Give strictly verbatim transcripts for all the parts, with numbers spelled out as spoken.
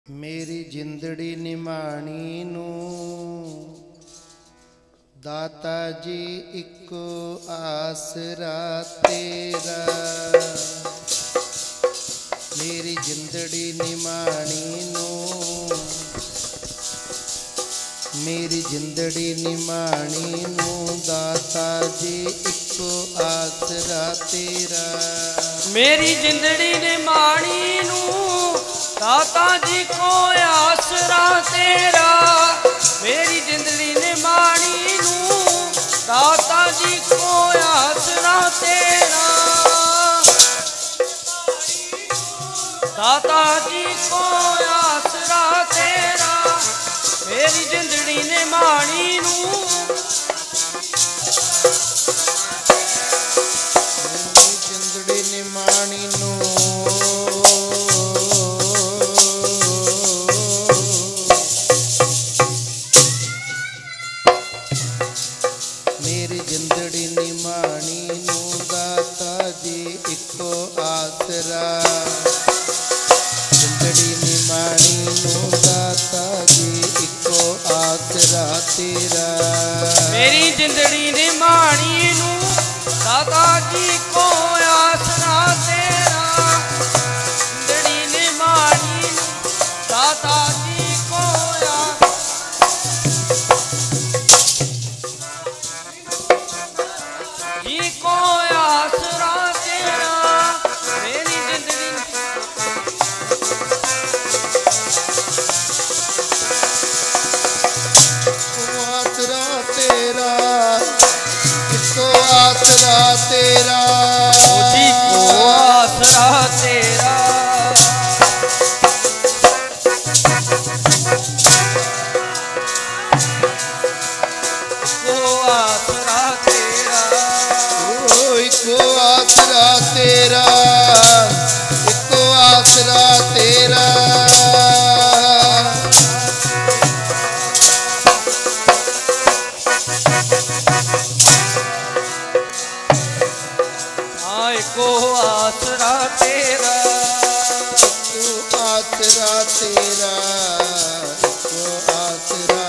मेरी जिंदड़ी निमाणी नू दाता जी इको आसरा तेरा। मेरी जिंदड़ी निमाणी नू मेरी जिंदड़ी निमाणी नू दाता जी इको आसरा तेरा। मेरी जिंदड़ी निमाणी नू दाता जी को आसरा तेरा। मेरी जिंदड़ी निमाणी नू दाता जी को आसरा तेरा। दाता जी को आसरा तेरा। मेरी जिंदड़ी निमाणी नू मेरी जिंदड़ी निमाणी नू मेरी जिंदड़ी निमाणी नू दाता जी इको आसरा। जिंदड़ी निमाणी नू दाता जी इको आसरा तेरा। मेरी जिंदड़ी निमाणी नू दाता जी को आसरा तेरा। जिंदड़ी निमाणी नू दाता जी को जी को आसरा तेरा। मेरी जिंदड़ी आसरा तेरा इको आसरा तेरा। जी को आसरा तेरा। को आसरा तेरा। ओ इको आसरा तेरा इको आसरा तेरा। आय को आसरा तेरा। इको आसरा तेरा इको आसरा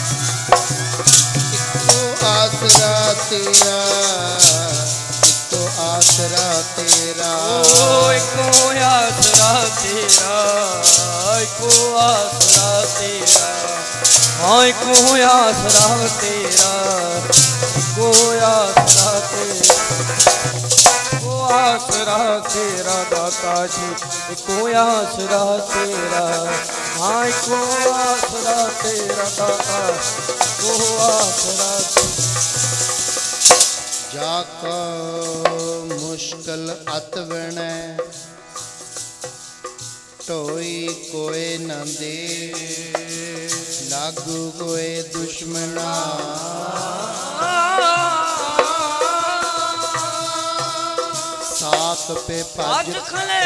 इको आसरा तेरा इको आसरा तेरा। ओ को आसरा तेरा। को आसरा तेरा। आय को आसरा तेरा। को आसरा तेरा। को आसरा तेरा दाता जी को आसरा तेरा। आय को आसरा तेरा दाता को आसरा जाको मुश्किल अत बने ढोई कोई न दे। लागू कोई दुश्मना साथ पे आज भज खले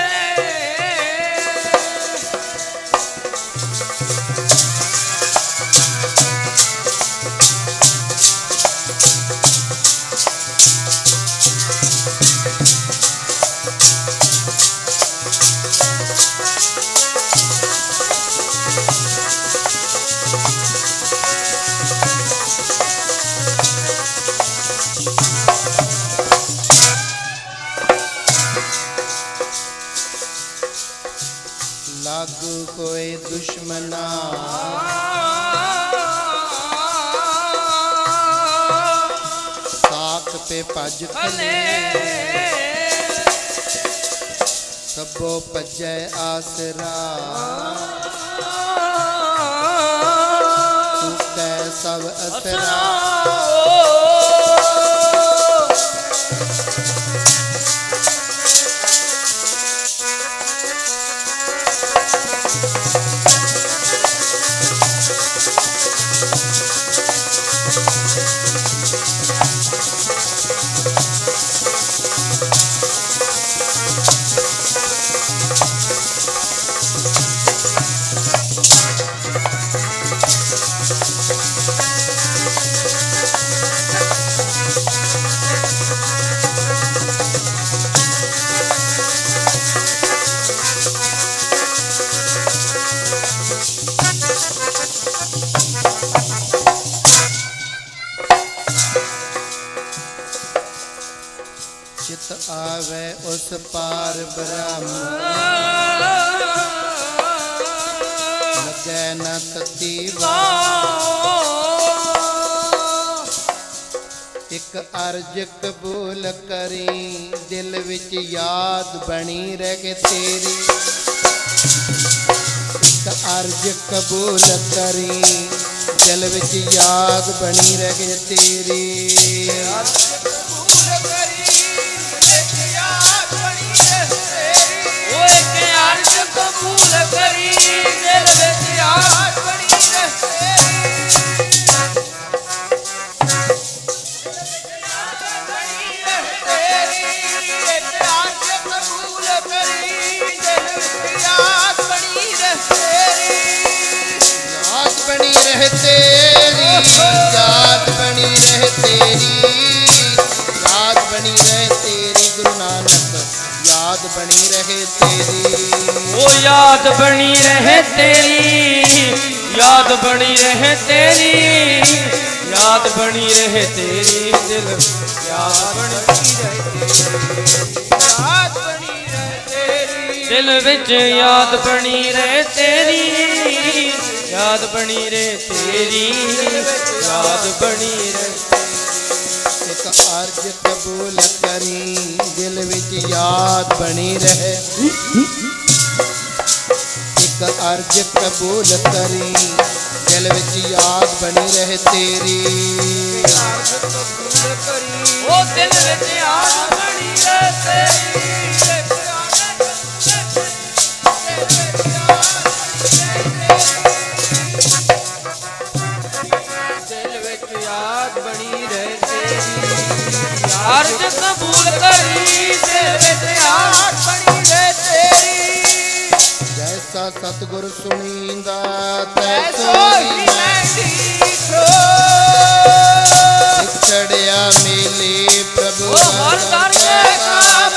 लागू कोई दुश्मना साथ पे भज खले। सबो भजै आसरा तूकै सब असरा। पार ब्रह्म लगे न तती एक अर्ज कबूल करी दिल विच याद बनी रहे तेरी एक अर्ज कबूल करी दिल विच याद बनी रहे तेरी कबूल करी दिल विच याद बनी रहे तेरी याद बनी रहे तेरी याद बनी रहे तेरी गुरु नानक याद बनी रहे तेरी ओ याद बनी रहे तेरी याद बनी रहे तेरी याद बनी रहे तेरी दिल याद बनी रहे याद बनी रहे तेरी दिल विच याद बनी रहे तेरी याद बनी रहे तेरी याद बनी रहे एक अर्ज कबूल करी दिल विच याद बनी रहे एक अर्ज कबूल करी दिल विच याद बनी रहे तेरी अर्ज कबूल करी ओ दिल विच याद बनी रहे तेरी अर्ज कबूल करी दिल विच याद बनी रहे तेरी जैसा सतगुर सुनींदा तैसो ही मैं दीठो चढ़िया मिले प्रभु हर दर के